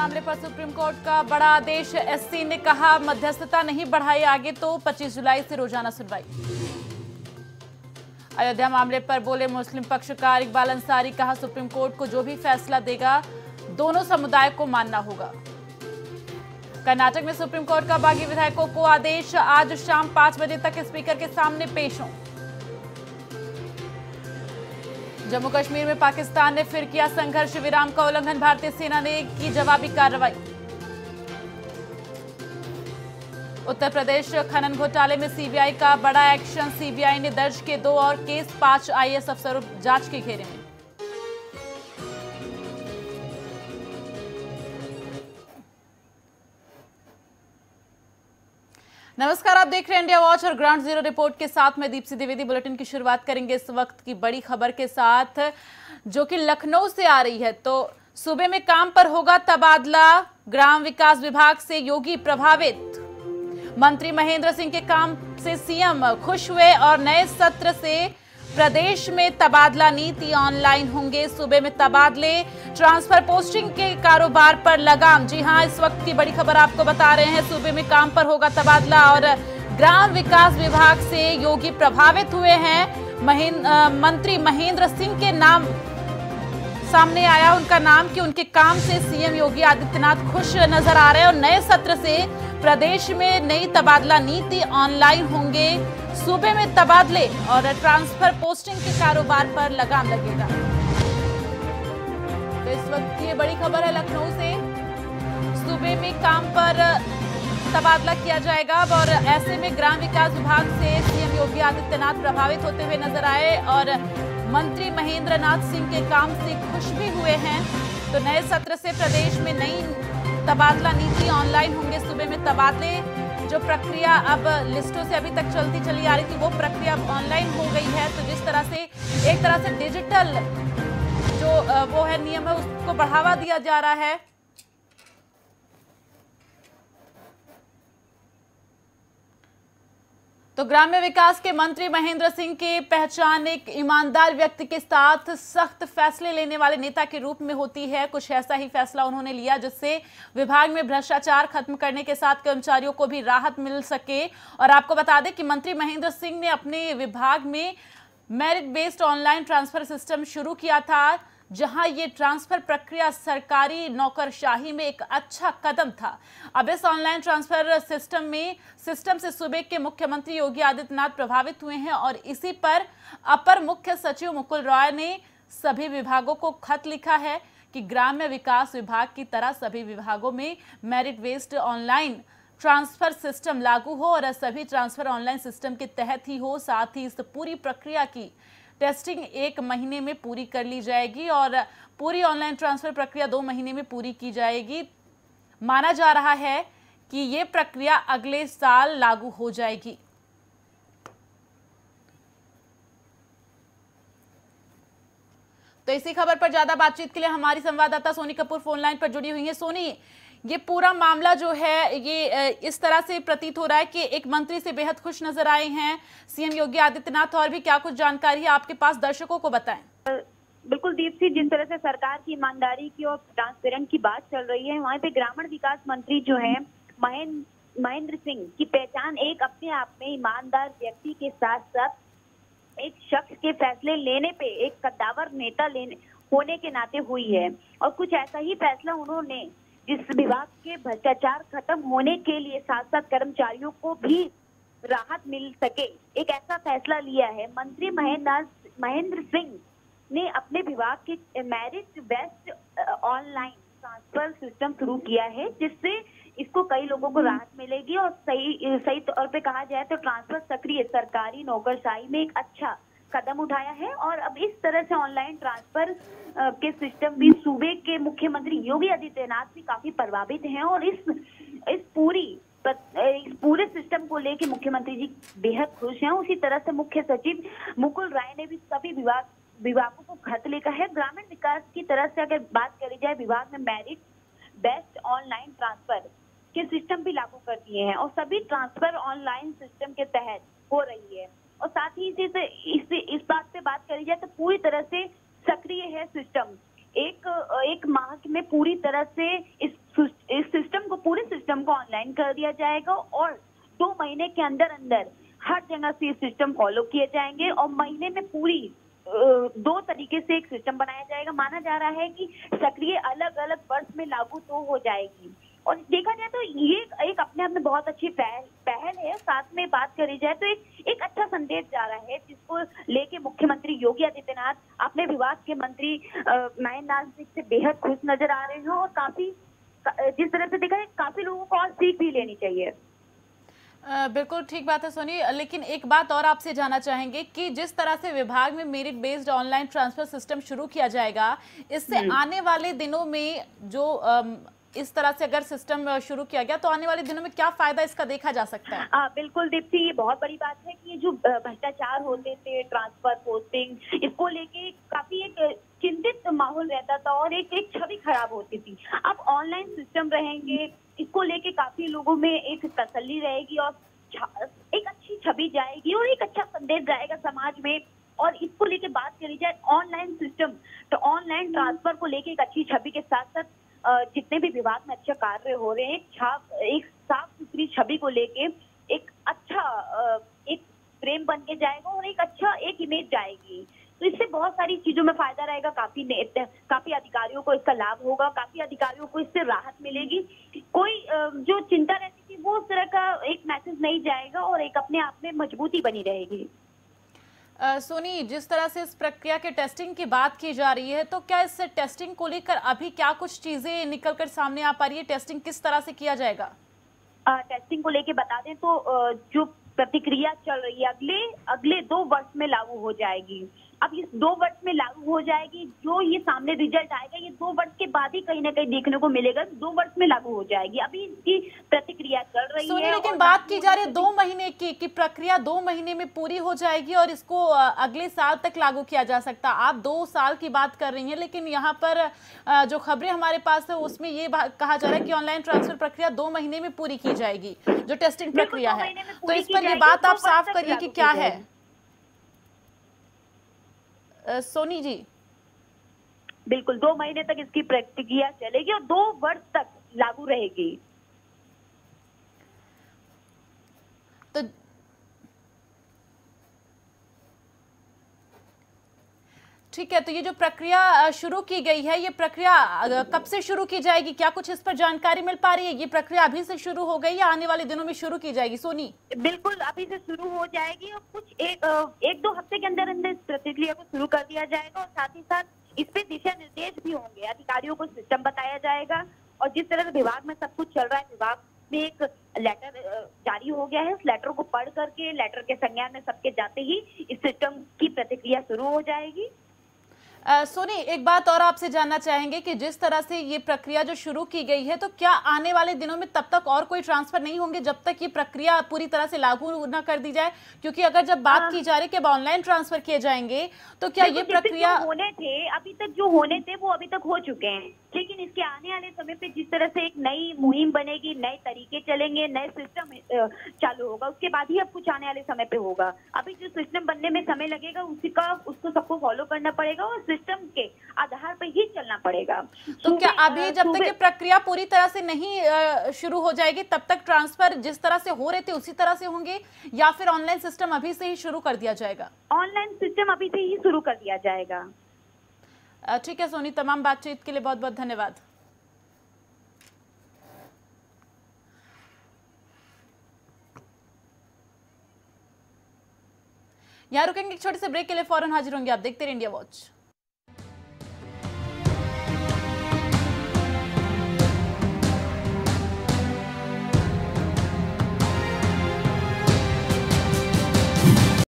मामले पर supreme court का बड़ा आदेश। एससी ने कहा मध्यस्थता नहीं बढ़ाई आगे तो 25 जुलाई से रोजाना सुनवाई। अयोध्या मामले पर बोले मुस्लिम पक्षकार इकबाल अंसारी, कहा सुप्रीम कोर्ट को जो भी फैसला देगा दोनों समुदाय को मानना होगा। कर्नाटक में सुप्रीम कोर्ट का बागी विधायकों को आदेश, आज शाम 5 बजे तक स्पीकर के सामने पेश हों। जम्मू कश्मीर में पाकिस्तान ने फिर किया संघर्ष विराम का उल्लंघन, भारतीय सेना ने की जवाबी कार्रवाई। उत्तर प्रदेश खनन घोटाले में सीबीआई का बड़ा एक्शन, सीबीआई ने दर्ज किए 2 और केस, 5 आईएएस अफसरों जांच के घेरे में। नमस्कार, आप देख रहे हैं इंडिया वॉच और ग्राउंड जीरो रिपोर्ट के साथ मैं दीप्ति द्विवेदी। बुलेटिन की शुरुआत करेंगे इस वक्त की बड़ी खबर के साथ जो कि लखनऊ से आ रही है। तो सूबे में काम पर होगा तबादला, ग्राम विकास विभाग से योगी प्रभावित। मंत्री महेंद्र सिंह के काम से सीएम खुश हुए और नए सत्र से प्रदेश में तबादला नीति ऑनलाइन होंगे। सूबे में तबादले, ट्रांसफर पोस्टिंग के कारोबार पर लगाम। जी हां, इस वक्त की बड़ी खबर आपको बता रहे हैं। सूबे में काम पर होगा तबादला और ग्राम विकास विभाग से योगी प्रभावित हुए हैं। मंत्री महेंद्र सिंह के नाम सामने आया, उनका नाम कि उनके काम से सीएम योगी आदित्यनाथ खुश नजर आ रहे हैं और नए सत्र से प्रदेश में नई तबादला नीति ऑनलाइन होंगे। सूबे में तबादले और ट्रांसफर पोस्टिंग के कारोबार पर लगाम लगेगा। तो इस वक्त की ये बड़ी खबर है लखनऊ से। सूबे में काम पर तबादला किया जाएगा और ऐसे में ग्राम विकास विभाग से सीएम योगी आदित्यनाथ प्रभावित होते हुए नजर आए और मंत्री महेंद्र नाथ सिंह के काम से खुश भी हुए हैं। तो नए सत्र से प्रदेश में नई तबादला नीति ऑनलाइन होंगे। सूबे में तबादले जो प्रक्रिया अब लिस्टों से अभी तक चलती चली आ रही थी, वो प्रक्रिया अब ऑनलाइन हो गई है। तो जिस तरह से एक तरह से डिजिटल जो वो है नियम है उसको बढ़ावा दिया जा रहा है। तो ग्राम्य विकास के मंत्री महेंद्र सिंह की पहचान एक ईमानदार व्यक्ति के साथ सख्त फैसले लेने वाले नेता के रूप में होती है। कुछ ऐसा ही फैसला उन्होंने लिया जिससे विभाग में भ्रष्टाचार खत्म करने के साथ कर्मचारियों को भी राहत मिल सके। और आपको बता दें कि मंत्री महेंद्र सिंह ने अपने विभाग में merit based online transfer system शुरू किया था, जहां ये ट्रांसफर प्रक्रिया सरकारी नौकरशाही में एक अच्छा कदम था। अब इस ऑनलाइन ट्रांसफर सिस्टम से सूबे के मुख्यमंत्री योगी आदित्यनाथ प्रभावित हुए हैं और इसी पर अपर मुख्य सचिव मुकुल रॉय ने सभी विभागों को खत लिखा है कि ग्राम्य विकास विभाग की तरह सभी विभागों में merit based online transfer system लागू हो और सभी ट्रांसफर ऑनलाइन सिस्टम के तहत ही हो। साथ ही इस पूरी प्रक्रिया की टेस्टिंग 1 महीने में पूरी कर ली जाएगी और पूरी ऑनलाइन ट्रांसफर प्रक्रिया 2 महीने में पूरी की जाएगी। माना जा रहा है कि ये प्रक्रिया अगले साल लागू हो जाएगी। तो इसी खबर पर ज्यादा बातचीत के लिए हमारी संवाददाता सोनी कपूर फोन लाइन पर जुड़ी हुई है। सोनी, ये पूरा मामला जो है ये इस तरह से प्रतीत हो रहा है कि एक मंत्री से बेहद खुश नजर आए हैं सीएम योगी आदित्यनाथ, और भी क्या कुछ जानकारी है आपके पास, दर्शकों को बताएं। बिल्कुल दीप्ति, जिस तरह से सरकार की ईमानदारी की और ट्रांसपेरेंट की बात चल रही है, वहाँ पे ग्रामीण विकास मंत्री जो है महेंद्र सिंह की पहचान एक अपने आप में ईमानदार व्यक्ति के साथ साथ एक शख्स के फैसले लेने पे एक कद्दावर नेता होने के नाते हुई है। और कुछ ऐसा ही फैसला उन्होंने जिस विभाग के भ्रष्टाचार खत्म होने के लिए साथ साथ कर्मचारियों को भी राहत मिल सके, एक ऐसा फैसला लिया है। मंत्री महेंद्र सिंह ने अपने विभाग के merit based online transfer system शुरू किया है, जिससे इसको कई लोगों को राहत मिलेगी और सही तौर पे कहा जाए तो ट्रांसफर सक्रिय सरकारी नौकरशाही में एक अच्छा कदम उठाया है। और अब इस तरह से ऑनलाइन ट्रांसफर के सिस्टम भी सूबे के मुख्यमंत्री योगी आदित्यनाथ भी काफी प्रभावित हैं और इस पूरे सिस्टम को लेके मुख्यमंत्री जी बेहद खुश हैं। उसी तरह से मुख्य सचिव मुकुल राय ने भी सभी विभागों को खत लिखा है। ग्रामीण विकास की तरफ से अगर बात करी जाए, विभाग में मेरिट बेस्ड ऑनलाइन ट्रांसफर के सिस्टम भी लागू कर दिए हैं और सभी ट्रांसफर ऑनलाइन सिस्टम के तहत हो रही है। और साथ ही इस बात पे बात करी जाए तो पूरी तरह से सक्रिय है सिस्टम। एक माह में पूरी तरह से इस इस सिस्टम को, पूरे सिस्टम को ऑनलाइन कर दिया जाएगा और 2 महीने के अंदर अंदर हर जगह से सिस्टम फॉलो किए जाएंगे और महीने में पूरी 2 तरीके से एक सिस्टम बनाया जाएगा। माना जा रहा है कि सक्रिय अलग अलग वर्ष में लागू तो हो जाएगी और देखा जाए तो ये एक अपने आप में बहुत अच्छी पहल है। साथ में बात करी जाए तो एक अच्छा संदेश जा रहा है, जिसको लेके मुख्यमंत्री योगी आदित्यनाथ अपने विभाग के मंत्री महेंद्र सिंह से बेहद खुश नजर आ रहे हैं और काफी, जिस तरह से देखा है, काफी लोगों को और सीख भी लेनी चाहिए। बिल्कुल ठीक बात है सोनी, लेकिन एक बात और आपसे जानना चाहेंगे कि जिस तरह से विभाग में merit based online transfer system शुरू किया जाएगा, इससे आने वाले दिनों में जो इस तरह से अगर सिस्टम शुरू किया गया तो आने वाले दिनों में क्या फायदा इसका देखा जा सकता है? बिल्कुल दीप्ति, ये बहुत बड़ी बात है कि ये जो भ्रष्टाचार होते थे, ट्रांसफर पोस्टिंग, इसको लेके काफी एक चिंतित माहौल रहता था और एक छवि खराब होती थी। अब ऑनलाइन सिस्टम रहेंगे, इसको लेके काफी लोगों में एक तसल्ली रहेगी और एक अच्छी छवि जाएगी और एक अच्छा संदेश जाएगा समाज में। और इसको लेके बात करी जाए ऑनलाइन सिस्टम, तो ऑनलाइन ट्रांसफर को लेके एक अच्छी छवि के साथ साथ जितने भी विभाग में अच्छे कार्य हो रहे हैं, एक साफ सुथरी छवि को लेके एक अच्छा एक फ्रेम बन के जाएगा और एक अच्छा एक इमेज जाएगी। तो इससे बहुत सारी चीजों में फायदा रहेगा, काफी अधिकारियों को इसका लाभ होगा, काफी अधिकारियों को इससे राहत मिलेगी। कोई जो चिंता रहती थी वो उस तरह का एक मैसेज नहीं जाएगा और एक अपने आप में मजबूती बनी रहेगी। सोनी, जिस तरह से इस प्रक्रिया के टेस्टिंग की बात की जा रही है, तो क्या इस टेस्टिंग को लेकर अभी क्या कुछ चीजें निकलकर सामने आ पा रही है? टेस्टिंग किस तरह से किया जाएगा? टेस्टिंग को लेके बता दें तो जो प्रतिक्रिया चल रही है अगले 2 वर्ष में लागू हो जाएगी। अब इस 2 वर्ष में लागू हो जाएगी, जो ये सामने रिजल्ट आएगा ये 2 वर्ष के बाद ही कहीं ना कहीं देखने को मिलेगा। 2 वर्ष में लागू हो जाएगी, अभी इसकी प्रतिक्रिया चल रही है। लेकिन बात की जा रही है 2 महीने की प्रक्रिया 2 महीने में पूरी हो जाएगी और इसको अगले साल तक लागू किया जा सकता। आप 2 साल की बात कर रही हैं, लेकिन यहाँ पर जो खबरें हमारे पास है उसमें ये कहा जा रहा है कि ऑनलाइन ट्रांसफर प्रक्रिया 2 महीने में पूरी की जाएगी, जो टेस्टिंग प्रक्रिया है। तो इस पर ये बात आप साफ करिए कि क्या है सोनी जी? बिल्कुल 2 महीने तक इसकी प्रक्रिया चलेगी और 2 वर्ष तक लागू रहेगी। तो ठीक है, तो ये जो प्रक्रिया शुरू की गई है, ये प्रक्रिया कब से शुरू की जाएगी? क्या कुछ इस पर जानकारी मिल पा रही है? ये प्रक्रिया अभी से शुरू हो गई या आने वाले दिनों में शुरू की जाएगी? सोनी, बिल्कुल अभी से शुरू हो जाएगी और कुछ 1-2 हफ्ते के अंदर अंदर इस प्रक्रिया को शुरू कर दिया जाएगा और साथ ही साथ इस पे दिशा निर्देश भी होंगे। अधिकारियों को सिस्टम बताया जाएगा और जिस तरह से विभाग में सब कुछ चल रहा है, विभाग में एक लेटर जारी हो गया है। उस लेटर को पढ़ करके, लेटर के संज्ञान में सबके जाते ही इस सिस्टम की प्रतिक्रिया शुरू हो जाएगी। सोनी, एक बात और आपसे जानना चाहेंगे कि जिस तरह से ये प्रक्रिया जो शुरू की गई है, तो क्या आने वाले दिनों में तब तक और कोई ट्रांसफर नहीं होंगे जब तक ये प्रक्रिया पूरी तरह से लागू न कर दी जाए? क्योंकि अगर जब बात की जा रही है कि अब ऑनलाइन ट्रांसफर किए जाएंगे, तो क्या ये प्रक्रिया होने थे अभी तक जो होने थे वो अभी तक हो चुके हैं, लेकिन इसके आने वाले समय पे जिस तरह से एक नई मुहिम बनेगी, नए तरीके चलेंगे, नए सिस्टम चालू होगा, उसके बाद ही अब कुछ आने वाले समय पे होगा। अभी जो सिस्टम बनने में समय लगेगा उसको सबको फॉलो करना पड़ेगा और सिस्टम के आधार पर ही चलना पड़ेगा। तो क्या अभी जब तक ये प्रक्रिया पूरी तरह से नहीं शुरू हो जाएगी तब तक ट्रांसफर जिस तरह से हो रहे थे उसी तरह से होंगे या फिर ऑनलाइन सिस्टम अभी से ही शुरू कर दिया जाएगा? ऑनलाइन सिस्टम अभी से ही शुरू कर दिया जाएगा। ठीक है सोनी, तमाम बातचीत के लिए बहुत बहुत धन्यवाद। यहाँ रुकेंगे एक छोटे से ब्रेक के लिए, फौरन हाजिर होंगे। आप देखते रहिए इंडिया वॉच।